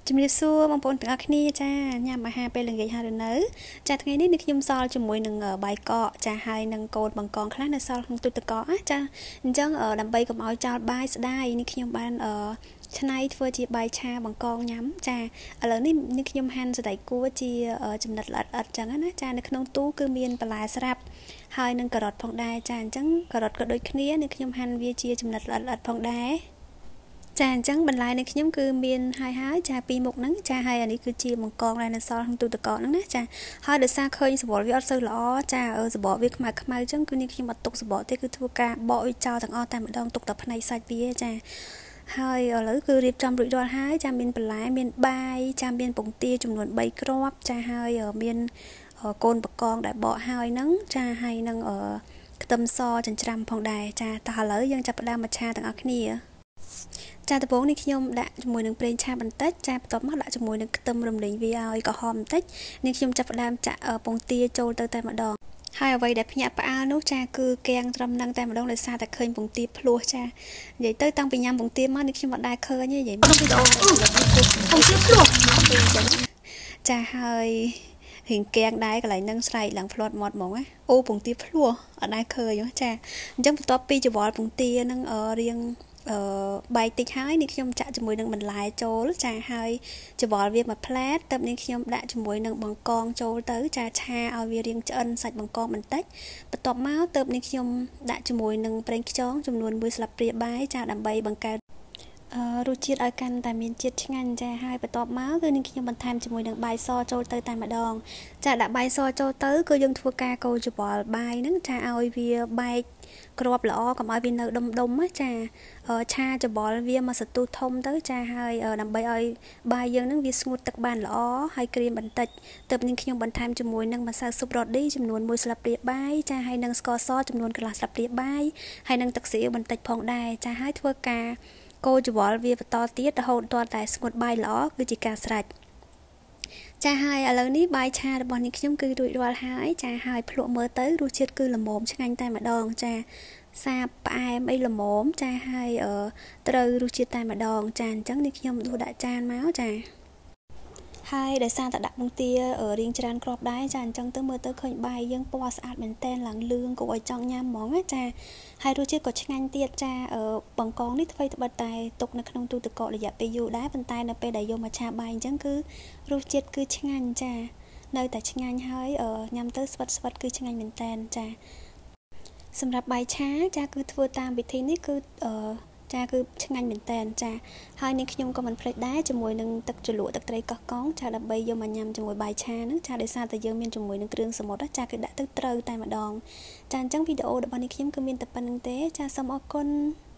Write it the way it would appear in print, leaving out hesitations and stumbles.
ជំរាបសួរបងប្អូនទាំងអស់គ្នាចាញ៉ាំអាហារពេលល្ងាចហើយឬនៅចាថ្ងៃនេះខ្ញុំសល់ជាមួយនឹងបាយកកចាហើយនឹងកូនបង្កងខ្លះនៅសល់ក្នុងទូទឹកកកចាអញ្ចឹងដើម្បីកុំឲ្យចោលបាយស្ដាយនេះខ្ញុំបានឆ្នៃធ្វើជាបាយឆាបង្កងញ៉ាំចាឥឡូវនេះខ្ញុំហាន់សណ្តែកគួរជាចំណិតល្អិតអញ្ចឹងណាចានៅក្នុងទូគឺមានបន្លែស្រាប់ហើយនឹងការ៉ុតផងដែរចាអញ្ចឹងការ៉ុតក៏ដូចគ្នានេះខ្ញុំហាន់វាជាចំណិតល្អិតផងដែរចាអញ្ចឹងបន្លែនេះខ្ញុំគឺមានហើយចាពីមុខហ្នឹងចាហើយអានេះគឺជាបង្កងដែលនៅសល់ក្នុងទូទឹកកកហ្នឹងណាចាហើយដោយសារឃើញសបល់វាអត់សូវល្អចាសបល់វាខ្មៅអញ្ចឹងគឺនេះខ្ញុំអត់ទុកសបល់ទេគឺធ្វើការបកវាចោលទាំងអស់តែម្ដងទុកតែផ្នែកសាច់វាចាហើយឥឡូវគឺរៀបចំរួចរាល់ហើយចាមានបន្លែមានបាយចាមានពងទាចំនួន3គ្រាប់ចាហើយមានកូនបង្កងដែលបកហើយហ្នឹងចាហើយនឹងខ្ទឹមសចិញ្ច្រាំផងដែរចាតោះឥឡូវយើងចាប់ផ្ដើមមកឆាទាំងអស់គ្នាចាដំបូងនេះខ្ញុំដាក់ជាមួយនឹងប្រេងឆាបន្តិចចាបន្ទាប់មកដាក់ជាមួយនឹងខ្ទឹមរំលីងវាឲ្យក្រហមបន្តិចនេះខ្ញុំចាប់ផ្ដើមចាក់ពងទាចូលទៅតែម្ដងហើយអ្វីដែលភ្ញាក់ផ្អើលនោះចាគឺគាំងត្រឹមនឹងតែម្ដងដោយសារតែឃើញពងទាភ្លោះចានិយាយទៅតាំងពីញ៉ាំពងទាមកនេះខ្ញុំអត់ដែលឃើញទេនិយាយមកវីដេអូពងទាភ្លោះចាហើយរៀងគាំងដែរកន្លែងនឹងស្រែកឡើងផ្លាត់មាត់ហ្មងណាអូពងទាភ្លោះអត់ដែលឃើញចាអញ្ចឹងបន្ទាប់ពីច្របល់ពងទានឹងរៀងបាយតិចហើយនេះខ្ញុំចាក់ជាមួយនឹងបន្លែចូលចាហើយច្របល់វាមួយផ្លែតទៅនេះខ្ញុំដាក់ជាមួយនឹងបង្កងចូលទៅចាឆាឲ្យវារាងឆ្អិនសាច់បង្កងបន្តិចបន្ទាប់មកទៅនេះខ្ញុំដាក់ជាមួយនឹងប្រេងខ្យងចំនួន1ស្លាបព្រាបាយចាដើម្បីបង្កើតរសជាតិឲ្យកាន់តែមានជាតិឆ្ងាញ់ចាហើយបន្ទាប់មកគឺនឹងខ្ញុំបន្ថែមជាមួយនឹងបាយសចូលទៅតែម្ដងចាដាក់បាយសចូលទៅគឺយើងធ្វើការកូរច្របល់បាយហ្នឹងចាឲ្យវាបែកគ្រាប់ល្អកុំឲ្យវានៅដុំណាចាឆាច្របល់វាមកសន្ទុះធំទៅចាហើយដើម្បីឲ្យបាយយើងហ្នឹងវាស្ងួតទឹកបានល្អហើយក្រៀមបន្តិចទើបនឹងខ្ញុំបន្ថែមជាមួយនឹងម្សៅស៊ុបរ៉ូឌីចំនួន1ស្លាបព្រាបាយចាហើយនឹងស្ករសចំនួនកន្លះស្លាបព្រាបាយហើយនឹងទឹកស៊ីអ៊ីវបន្តិចផងដែរចាហើយធ្វើការកូរច្របល់វាបន្តទៀតរហូតដល់តែស្ងួតបាយល្អគឺជាការស្រេចចាហើយឥឡូវនេះបាយឆារបស់នេះខ្ញុំគឺរួចរាល់ហើយចាហើយភ្លក់មើលទៅរសជាតិគឺល្មមឆ្ងាញ់តែម្ដងចាសាបផ្អែមអីល្មមចាហើយត្រូវរសជាតិតែម្ដងចាអញ្ចឹងនេះខ្ញុំដួសដាក់ចានមកចាហើយដោយសារតែដាក់ពងទារៀងច្រើនគ្រាប់ដែរចាអញ្ចឹងទៅមើលទៅឃើញបាយយើងពណ៌ស្អាតមែនតែនឡើងលឿងគួរឲ្យចង់ញ៉ាំហ្មងណាចាហើយរសជាតិក៏ឆ្ងាញ់ទៀតចាបង្កងនេះធ្វើត្បិតតែទុកនៅក្នុងទូទឹកកករយៈពេលយូរដែរប៉ុន្តែនៅពេលដែលយកមកឆាបាយអញ្ចឹងគឺរសជាតិគឺឆ្ងាញ់ចានៅតែឆ្ងាញ់ហើយញ៉ាំទៅស្វិតគឺឆ្ងាញ់មែនតែនចាសម្រាប់បាយឆាចាគឺធ្វើតាមវិធីនេះគឺចាគឺឆ្ងាញ់មែនតែនចាហើយនេះខ្ញុំក៏មិនភ្លេចដែរជាមួយនឹងទឹកជ្រលក់ទឹកត្រីកោះកុងចាដើម្បីយកមកញ៉ាំជាមួយបាយឆាហ្នឹងចាដោយសារតែយើងមានជាមួយនឹងគ្រឿងសមុទ្រចាគឺដាក់ទៅត្រូវតែម្ដងចាអញ្ចឹងវីដេអូរបស់នេះខ្ញុំគឺមានតែប៉ុណ្្នឹងទេចាសូមអរគុណ